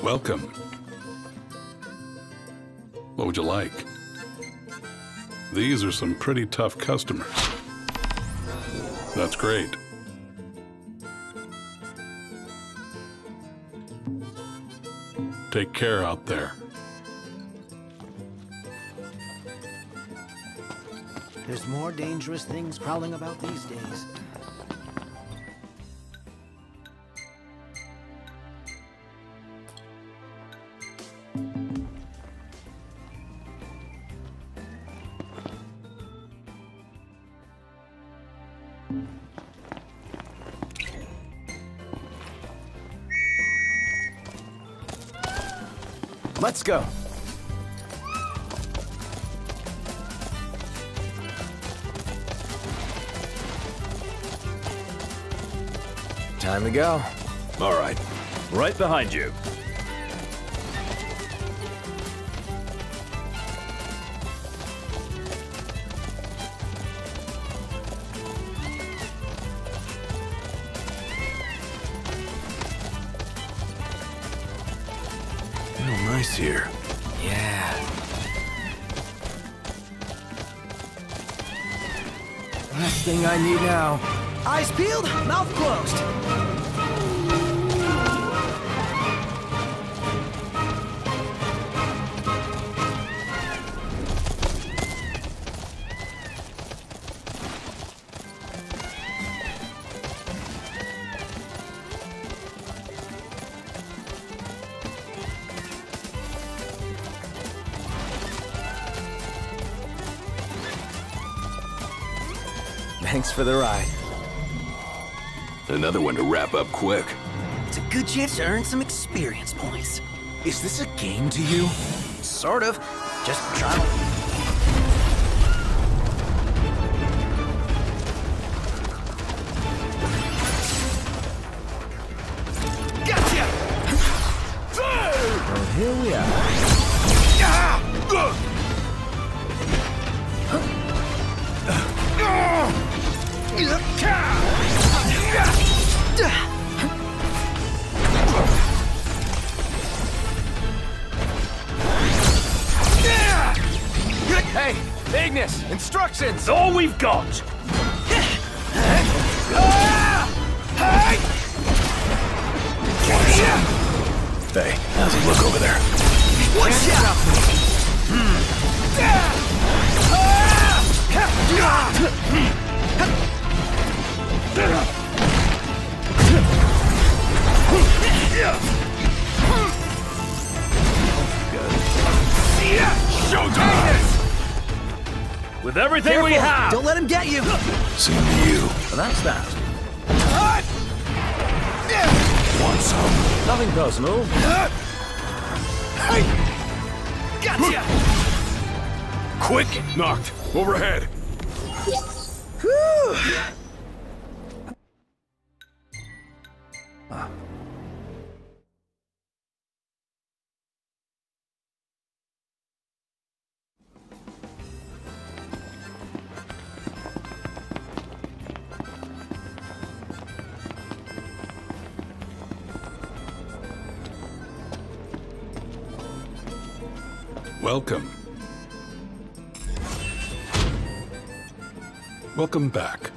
Welcome. What would you like? These are some pretty tough customers. That's great. Take care out there. There's more dangerous things prowling about these days. Let's go. Time to go. All right. Right behind you. Real nice here. Yeah. Last thing I need now. Eyes peeled, mouth closed. Thanks for the ride. Another one to wrap up quick. It's a good chance to earn some experience points. Is this a game to you? Sort of. Just trying to... Gotcha! Well, here we are. Hey, Ignis! Instructions! All we've got! Hey, how's he look over there? Watch out! With everything we have! Don't let him get you! Same to you. Well, that's that. Want some? Nothing personal. Gotcha! Quick! Knocked. Overhead. Welcome. Welcome back.